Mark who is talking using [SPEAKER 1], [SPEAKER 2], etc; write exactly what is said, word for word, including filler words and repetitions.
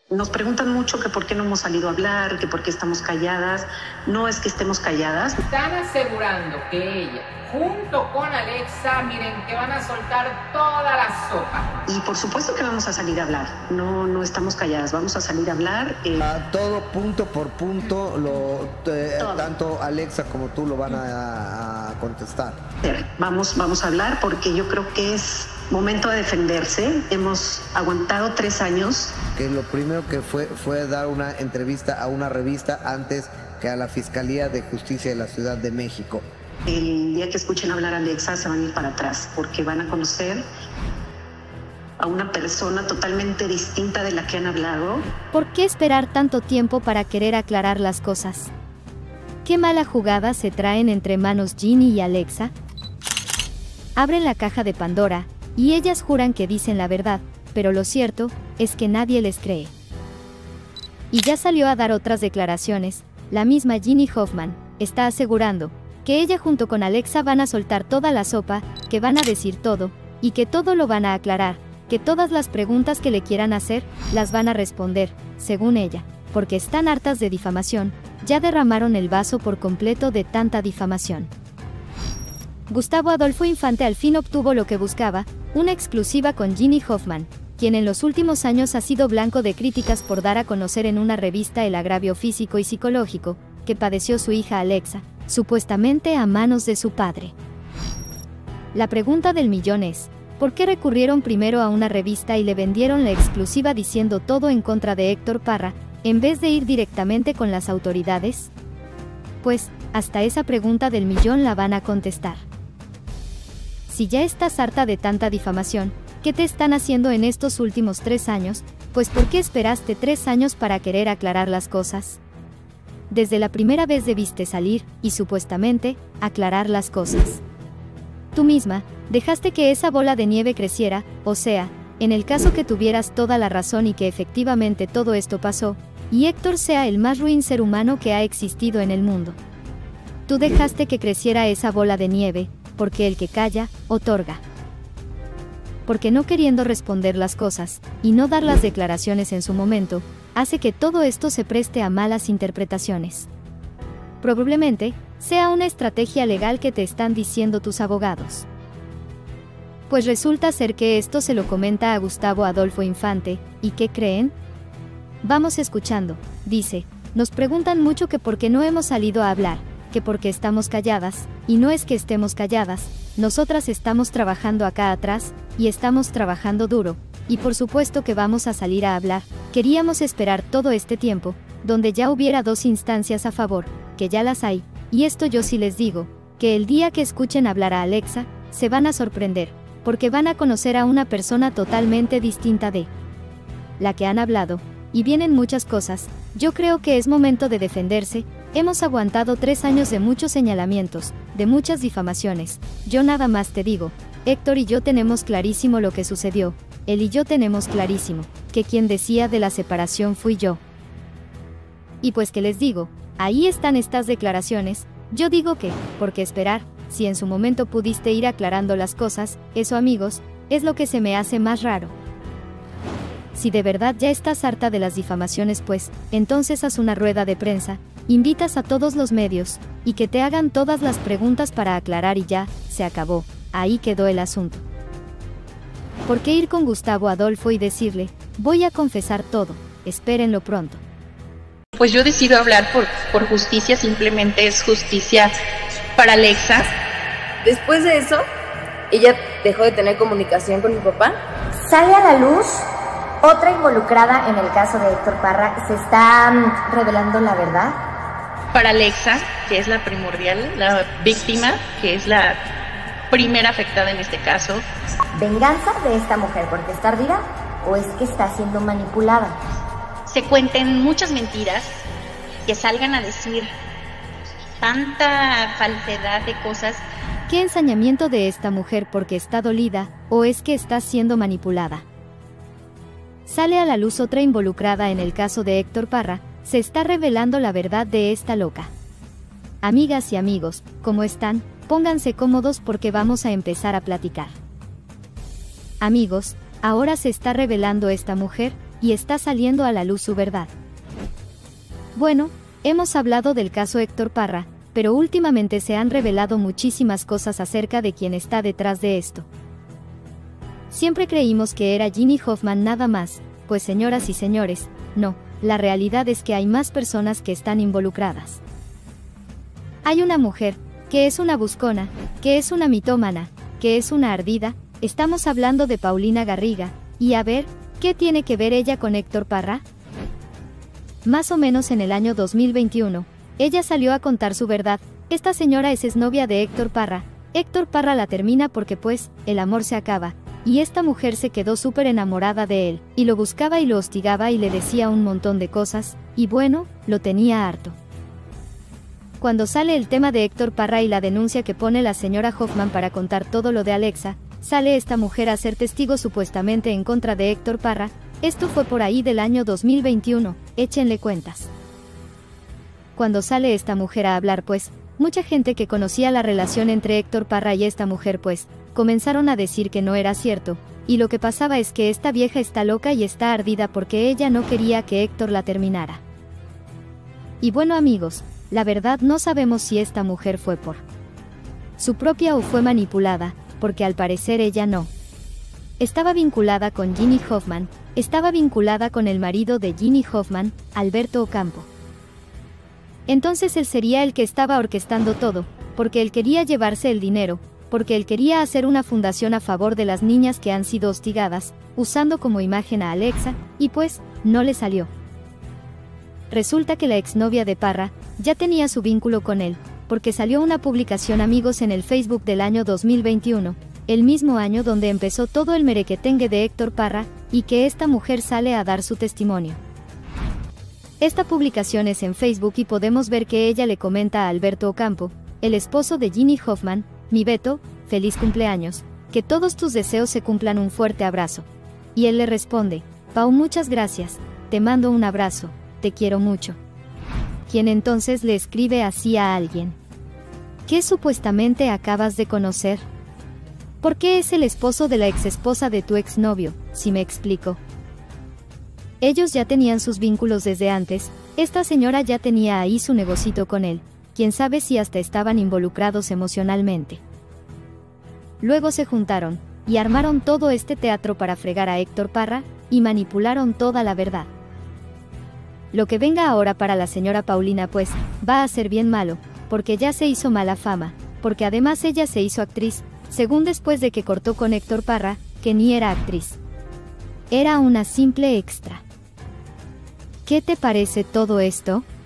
[SPEAKER 1] Nos preguntan mucho que por qué no hemos salido a hablar, que por qué estamos calladas. No es que estemos calladas.
[SPEAKER 2] Están asegurando que ella, junto con Alexa, miren, que van a soltar toda la sopa.
[SPEAKER 1] Y por supuesto que vamos a salir a hablar. No, no estamos calladas, vamos a salir a hablar. Eh,
[SPEAKER 3] a todo punto por punto, lo, eh, tanto Alexa como tú lo van a, a contestar.
[SPEAKER 1] Vamos, vamos a hablar porque yo creo que es momento de defenderse. Hemos aguantado tres años.
[SPEAKER 3] Que lo primero que fue fue dar una entrevista a una revista antes que a la Fiscalía de Justicia de la Ciudad de México.
[SPEAKER 1] El día que escuchen hablar a Alexa se van a ir para atrás porque van a conocer a una persona totalmente distinta de la que han hablado.
[SPEAKER 4] ¿Por qué esperar tanto tiempo para querer aclarar las cosas? ¿Qué mala jugada se traen entre manos Ginny y Alexa? Abren la caja de Pandora, y ellas juran que dicen la verdad, pero lo cierto es que nadie les cree. Y ya salió a dar otras declaraciones. La misma Ginny Hoffman está asegurando que ella junto con Alexa van a soltar toda la sopa, que van a decir todo, y que todo lo van a aclarar, que todas las preguntas que le quieran hacer, las van a responder, según ella, porque están hartas de difamación, ya derramaron el vaso por completo de tanta difamación. Gustavo Adolfo Infante al fin obtuvo lo que buscaba, una exclusiva con Ginny Hoffman, quien en los últimos años ha sido blanco de críticas por dar a conocer en una revista el agravio físico y psicológico que padeció su hija Alexa, supuestamente a manos de su padre. La pregunta del millón es, ¿por qué recurrieron primero a una revista y le vendieron la exclusiva diciendo todo en contra de Héctor Parra, en vez de ir directamente con las autoridades? Pues, hasta esa pregunta del millón la van a contestar. Si ya estás harta de tanta difamación, ¿qué te están haciendo en estos últimos tres años? Pues ¿por qué esperaste tres años para querer aclarar las cosas? Desde la primera vez debiste salir, y supuestamente, aclarar las cosas. Tú misma, dejaste que esa bola de nieve creciera, o sea, en el caso que tuvieras toda la razón y que efectivamente todo esto pasó, y Héctor sea el más ruin ser humano que ha existido en el mundo. Tú dejaste que creciera esa bola de nieve, porque el que calla, otorga. Porque no queriendo responder las cosas, y no dar las declaraciones en su momento, hace que todo esto se preste a malas interpretaciones. Probablemente, sea una estrategia legal que te están diciendo tus abogados. Pues resulta ser que esto se lo comenta a Gustavo Adolfo Infante, ¿y qué creen? Vamos escuchando, dice, nos preguntan mucho que por qué no hemos salido a hablar, que porque estamos calladas, y no es que estemos calladas, nosotras estamos trabajando acá atrás, y estamos trabajando duro, y por supuesto que vamos a salir a hablar, queríamos esperar todo este tiempo, donde ya hubiera dos instancias a favor, que ya las hay, y esto yo sí les digo, que el día que escuchen hablar a Alexa, se van a sorprender, porque van a conocer a una persona totalmente distinta de la que han hablado, y vienen muchas cosas. Yo creo que es momento de defenderse. Hemos aguantado tres años de muchos señalamientos, de muchas difamaciones. Yo nada más te digo, Héctor y yo tenemos clarísimo lo que sucedió, él y yo tenemos clarísimo, que quien decía de la separación fui yo. Y pues que les digo, ahí están estas declaraciones, yo digo que, ¿por qué esperar? Si en su momento pudiste ir aclarando las cosas, eso amigos, es lo que se me hace más raro. Si de verdad ya estás harta de las difamaciones pues, entonces haz una rueda de prensa, invitas a todos los medios, y que te hagan todas las preguntas para aclarar y ya, se acabó, ahí quedó el asunto. ¿Por qué ir con Gustavo Adolfo y decirle, voy a confesar todo, espérenlo pronto?
[SPEAKER 5] Pues yo decido hablar por, por justicia, simplemente es justicia para Alexa.
[SPEAKER 6] Después de eso, ella dejó de tener comunicación con mi papá.
[SPEAKER 7] Sale a la luz otra involucrada en el caso de Héctor Parra. ¿Se está um, revelando la verdad?
[SPEAKER 5] Para Alexa, que es la primordial, la víctima, que es la primera afectada en este caso.
[SPEAKER 7] ¿Venganza de esta mujer porque está ardida o es que está siendo manipulada?
[SPEAKER 5] Se cuenten muchas mentiras, que salgan a decir tanta falsedad de cosas.
[SPEAKER 4] ¿Qué ensañamiento de esta mujer porque está dolida, o es que está siendo manipulada? Sale a la luz otra involucrada en el caso de Héctor Parra, se está revelando la verdad de esta loca. Amigas y amigos, ¿cómo están? Pónganse cómodos porque vamos a empezar a platicar. Amigos, ahora se está revelando esta mujer, y está saliendo a la luz su verdad. Bueno, hemos hablado del caso Héctor Parra, pero últimamente se han revelado muchísimas cosas acerca de quién está detrás de esto. Siempre creímos que era Ginny Hoffman nada más, pues señoras y señores, no, la realidad es que hay más personas que están involucradas. Hay una mujer, que es una buscona, que es una mitómana, que es una ardida, estamos hablando de Paulina Garriga, y a ver, ¿qué tiene que ver ella con Héctor Parra? Más o menos en el año dos mil veintiuno, ella salió a contar su verdad. Esta señora es exnovia de Héctor Parra. Héctor Parra la termina porque pues, el amor se acaba, y esta mujer se quedó súper enamorada de él, y lo buscaba y lo hostigaba y le decía un montón de cosas, y bueno, lo tenía harto. Cuando sale el tema de Héctor Parra y la denuncia que pone la señora Hoffman para contar todo lo de Alexa, sale esta mujer a ser testigo supuestamente en contra de Héctor Parra. Esto fue por ahí del año dos mil veintiuno, échenle cuentas. Cuando sale esta mujer a hablar pues, mucha gente que conocía la relación entre Héctor Parra y esta mujer pues, comenzaron a decir que no era cierto, y lo que pasaba es que esta vieja está loca y está ardida porque ella no quería que Héctor la terminara. Y bueno amigos, la verdad no sabemos si esta mujer fue por su propia o fue manipulada, porque al parecer ella no estaba vinculada con Ginny Hoffman, estaba vinculada con el marido de Ginny Hoffman, Alberto Ocampo. Entonces él sería el que estaba orquestando todo, porque él quería llevarse el dinero, porque él quería hacer una fundación a favor de las niñas que han sido hostigadas, usando como imagen a Alexa, y pues, no le salió. Resulta que la exnovia de Parra ya tenía su vínculo con él, porque salió una publicación amigos en el Facebook del año dos mil veintiuno, el mismo año donde empezó todo el merequetengue de Héctor Parra, y que esta mujer sale a dar su testimonio. Esta publicación es en Facebook y podemos ver que ella le comenta a Alberto Ocampo, el esposo de Ginny Hoffman: mi Beto, feliz cumpleaños, que todos tus deseos se cumplan, un fuerte abrazo. Y él le responde: Pau, muchas gracias, te mando un abrazo, te quiero mucho. Quien entonces le escribe así a alguien que supuestamente acabas de conocer. ¿Por qué es el esposo de la exesposa de tu exnovio, si me explico? Ellos ya tenían sus vínculos desde antes, esta señora ya tenía ahí su negocito con él, quién sabe si hasta estaban involucrados emocionalmente. Luego se juntaron, y armaron todo este teatro para fregar a Héctor Parra, y manipularon toda la verdad. Lo que venga ahora para la señora Paulina pues, va a ser bien malo, porque ya se hizo mala fama, porque además ella se hizo actriz, según después de que cortó con Héctor Parra, que ni era actriz. Era una simple extra. ¿Qué te parece todo esto?